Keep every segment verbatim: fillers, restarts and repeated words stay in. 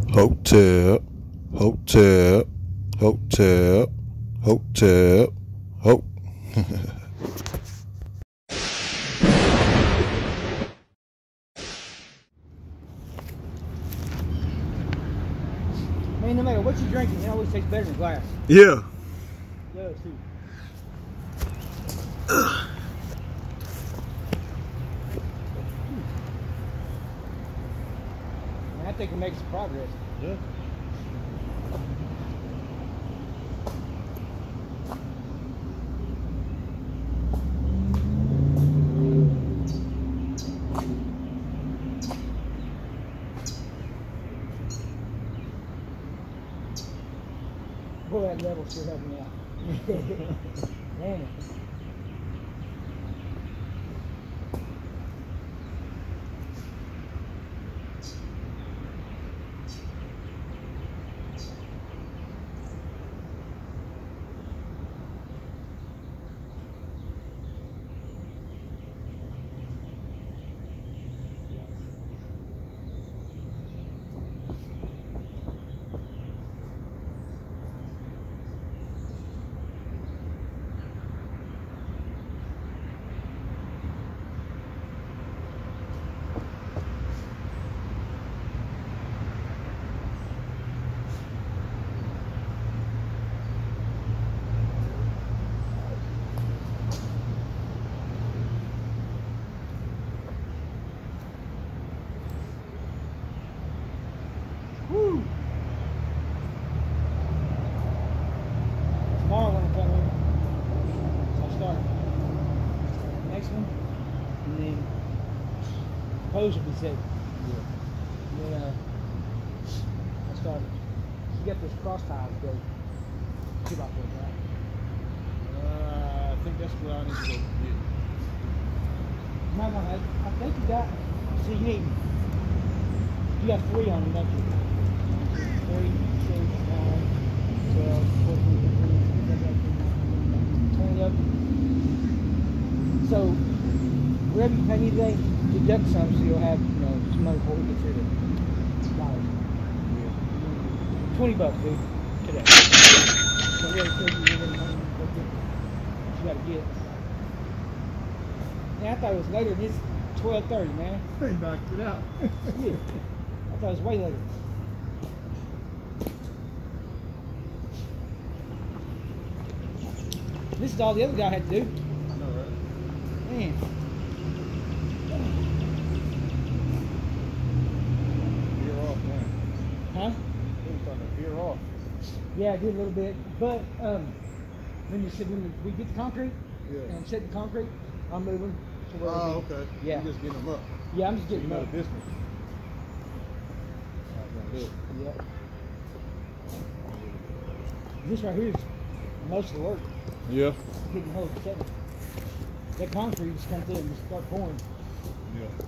Hotel, hotel, hotel, hotel, ho. Man, no matter what you're drinking, it always tastes better in a glass. Yeah. Yeah, too. Man, I think we're making some progress. Yeah. Boy, that level sure helped me out. Man. Woo! Tomorrow when I come in, I'll start next one, and then pose will be set. Yeah. And then uh, I'll start. You got this cross ties go. Two by four, right? Uh, I think that's what I need to go get. You might want to. I think you got. See, you need. You got three on them, don't you? Three, six, nine, twelve, fourteen, fifteen, twenty of them. So, whatever you pay me today, deduct some so you'll have, you know, some money before we get through the dollars. Yeah. twenty bucks, dude, today. So, really, so you really money what you got to get. Yeah, I thought it was later than this. twelve thirty, man. They knocked it out. Yeah. I thought it was way later. This is all the other guy had to do. I know, right? Man. Veer off, man. Huh? It was starting to veer off. Yeah, I did a little bit. But um, when you said when we get the concrete, Yeah. and I'm setting the concrete, I'm moving to where Oh, we- okay. Yeah. You just getting them up. Yeah, I'm just So you getting know up. the distance. Alright, gonna do it. Yep. This right here is most of the work. Yeah. Getting hold of setting. That concrete just comes in and just start pouring. Yeah.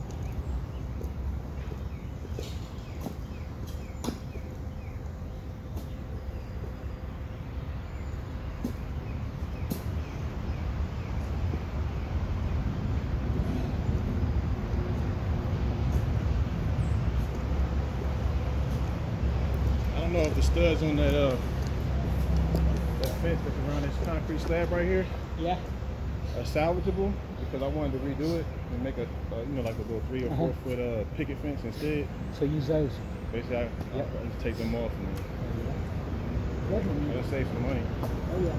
I don't know if the studs on that uh that fence that's around this concrete slab right here Yeah. are salvageable, because I wanted to redo it and make a uh, you know, like a little three or Uh-huh. four foot uh picket fence instead. So use those. Basically, I, Yep. I just take them off and Definitely. that'll save some money. Oh yeah.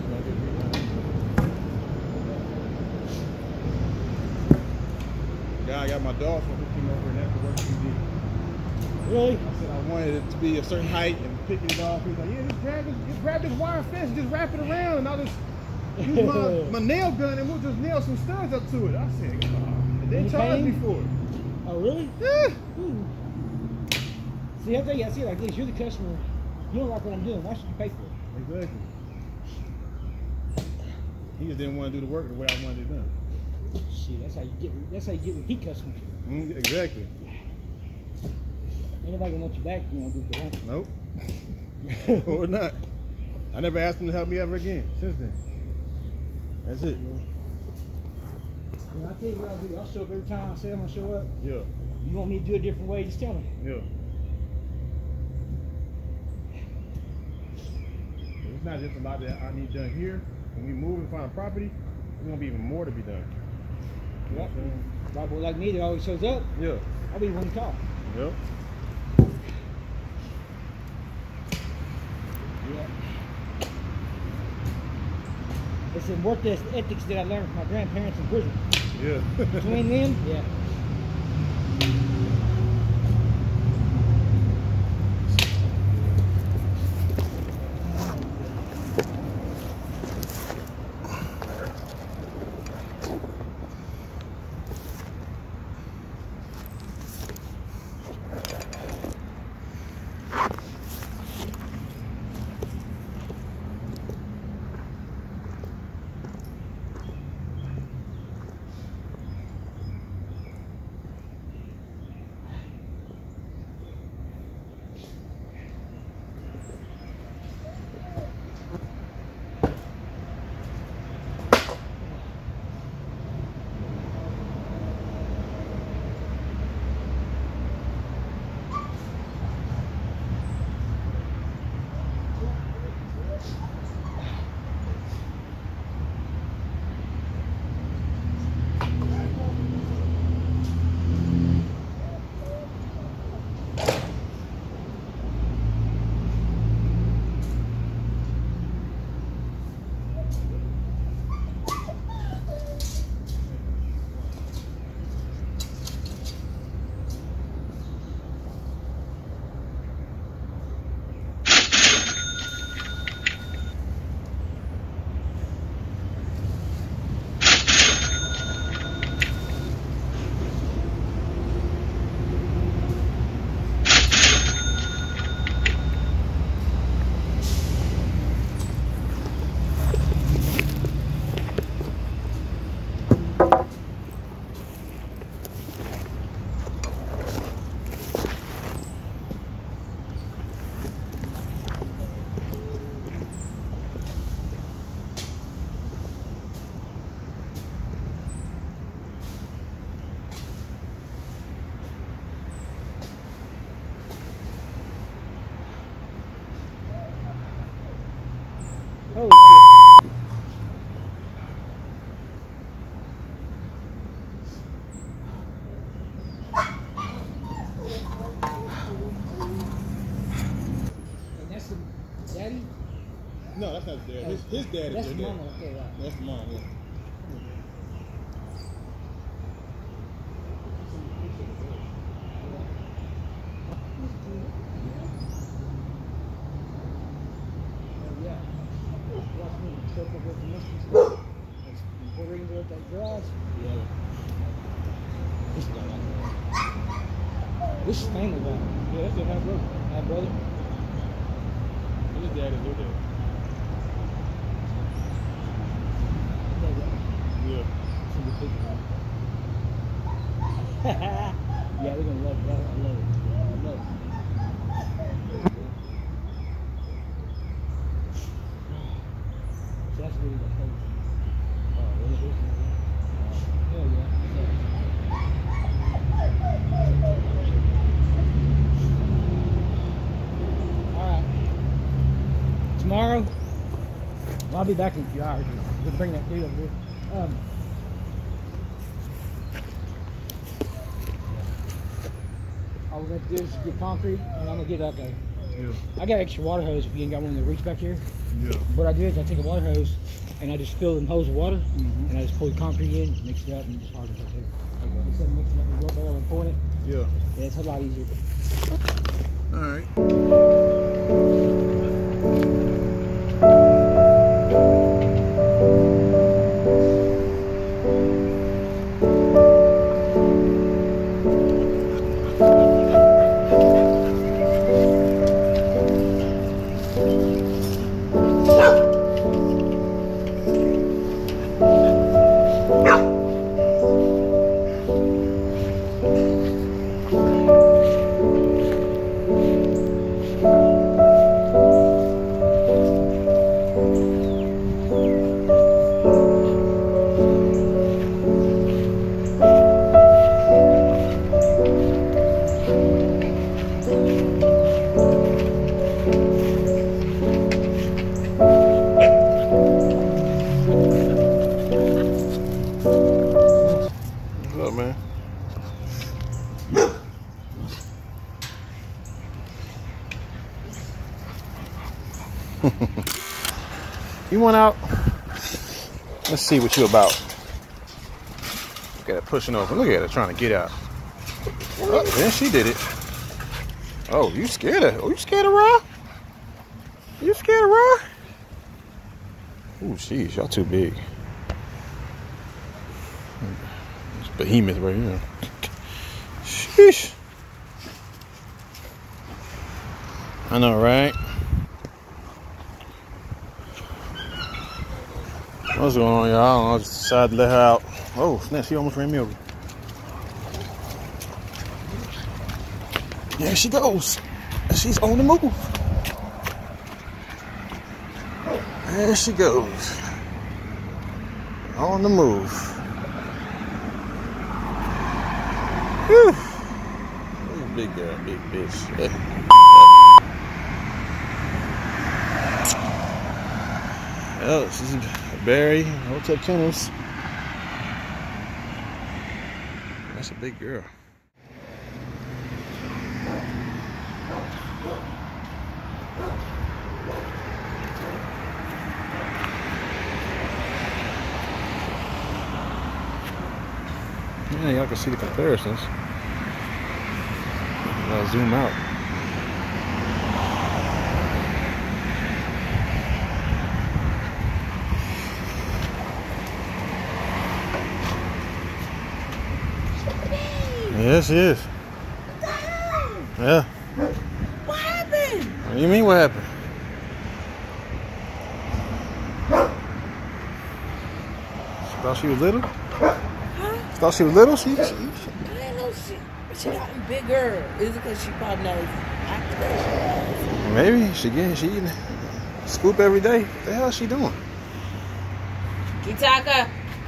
Guy, I got my dog from who came over and after work he did. Really? I said I wanted it to be a certain height and picking it off. He was like, yeah, just grab this, just grab this wire fence, just wrap it around, and I'll just use my, my nail gun and we'll just nail some studs up to it. I said, oh. And they You charged me paying? for it. Oh really? Yeah. Ooh. See, I tell you, I see it like this. You're the customer. You don't like what I'm doing. Why should you pay for it? Exactly. He just didn't want to do the work the way I wanted it done. Shit, that's how you get. That's how you get repeat customers. Mm, exactly. Ain't nobody gonna want you back. You know, do what they want. Nope. Or not. I never asked him to help me ever again since then. That's it. You know, I tell you what I'll do. I'll show up every time I say I'm gonna show up. Yeah. You want me to do it a different way? Just tell me. Yeah. it's not just a lot that I need done here. When we move and find a property, there's gonna be even more to be done. You know Yep. what I'm saying? Right boy like me that always shows up, Yeah. I'll be the one to call. Yep. Yeah. It's some work ethics that I learned from my grandparents in prison. Yeah. Between them, yeah. Oh shit. And that's the daddy? No, that's not his dad. His, his dad That's is the your mama, dad. okay, right. That's the mom, yeah. Yeah. This is This is family though. Yeah, that's your half brother. My brother. His dad is your dad. Yeah. Yeah, we're gonna love that. I love it. I love it. So that's really the whole. Oh, really? Hell yeah. Alright. Tomorrow, well, I'll be back in a few hours. We'll bring that dude over here. Um, all we're going to do is get concrete, and I'm going to get like a, Yeah. I got extra water hose if you ain't got one in the reach back here. Yeah. What I do is I take a water hose, and I just fill them hose with water, Mm-hmm. and I just pour the concrete in, mix it up, and just harden it up there. Okay. Instead of mixing it up with wheelbarrow and pouring it, Yeah. yeah, it's a lot easier. All right. You want out? Let's see what you about. Look at her pushing over. Look at her trying to get out. Oh, then she did it. Oh, you scared of? Oh, you scared of Ra? You scared of Ra? Oh, jeez, y'all too big. It's behemoth right here. Sheesh. I know, right? What's going on, y'all? I don't know. I just decided to let her out. Oh, snap, she almost ran me over. There she goes. She's on the move. There she goes. On the move. Whew. Big girl, big bitch. Yeah. Oh, she's a Barry, Hotel Tennis. That's a big girl. Yeah, y'all can see the comparisons. I'll zoom out. Yes, she is. Yeah. What happened? What do you mean, what happened? She thought she was little? Huh? She thought she was little? She, she, I didn't know she, she gotten bigger. Is it because she probably knows activation? Maybe. She getting, she eating scoop every day. What the hell is she doing? Kitaka,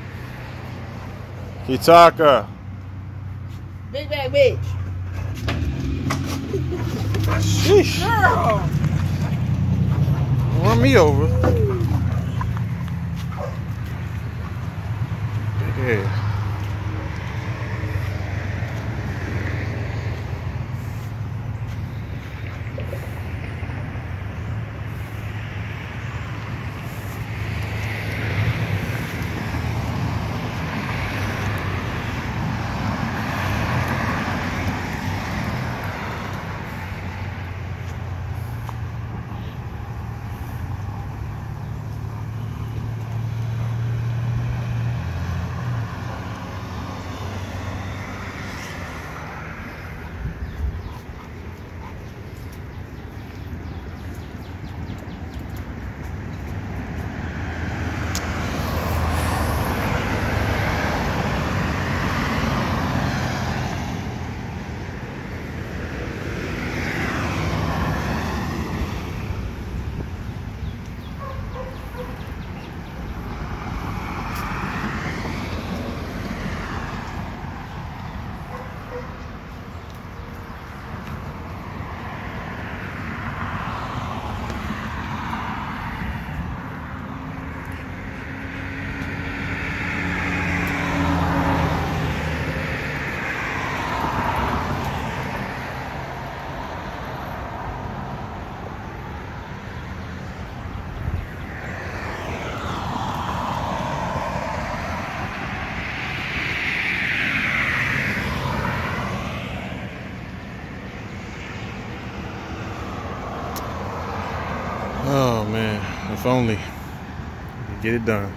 Kitaka. big bag bitch. Sheesh. Girl. Run me over. Big ass. Oh man, if only we could get it done.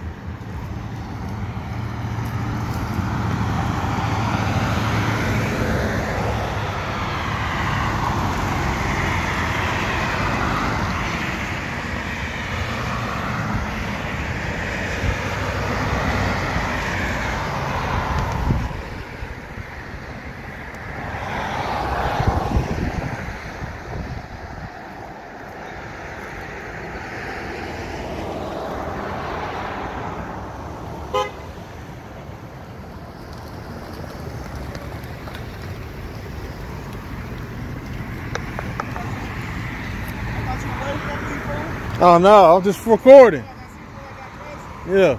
Oh no, I'm just recording. Yeah.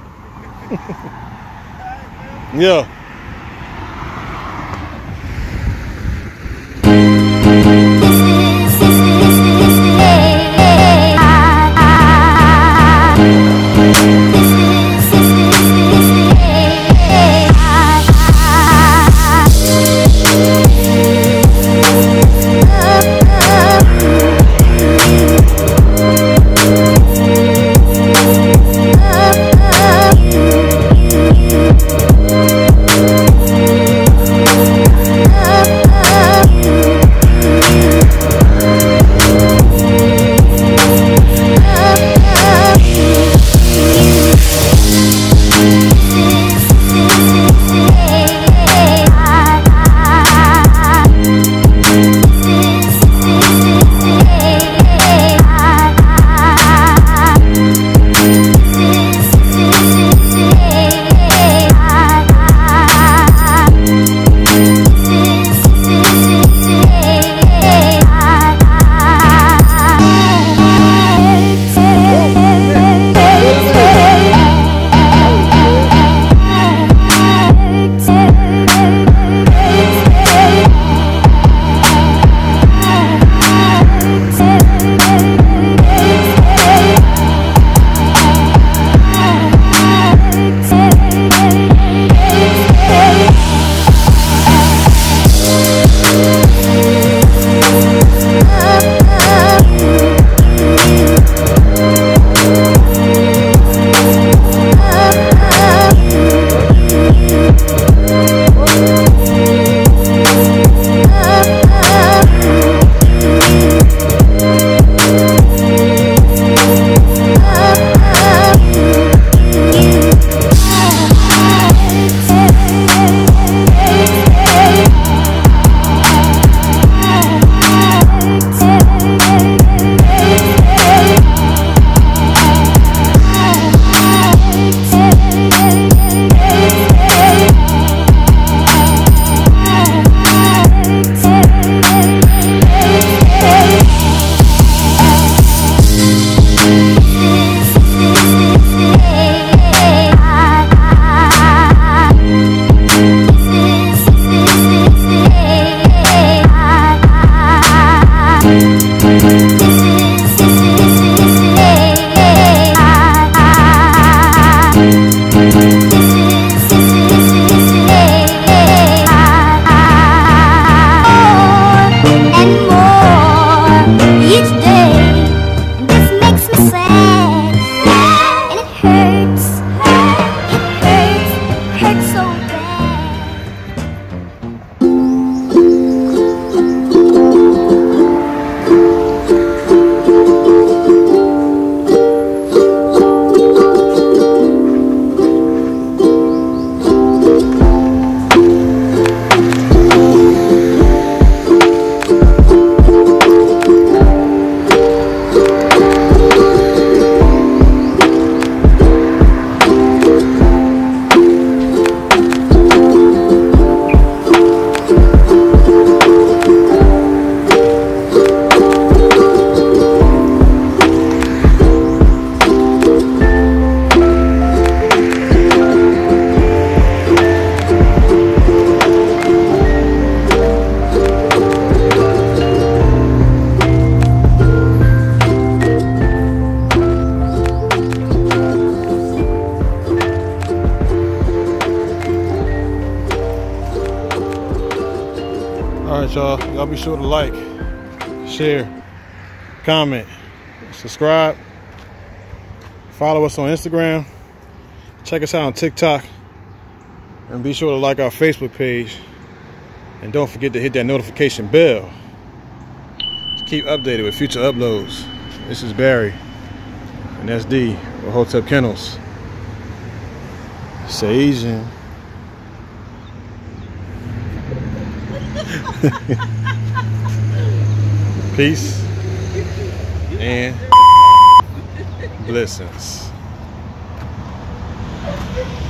Yeah. This is, this is, this is, y'all. Y'all be sure to like, share, comment, subscribe. Follow us on Instagram. Check us out on TikTok. And be sure to like our Facebook page. And don't forget to hit that notification bell to keep updated with future uploads. This is Barry. And that's D with Hotel Kennels. Say Asian. Peace and blessings.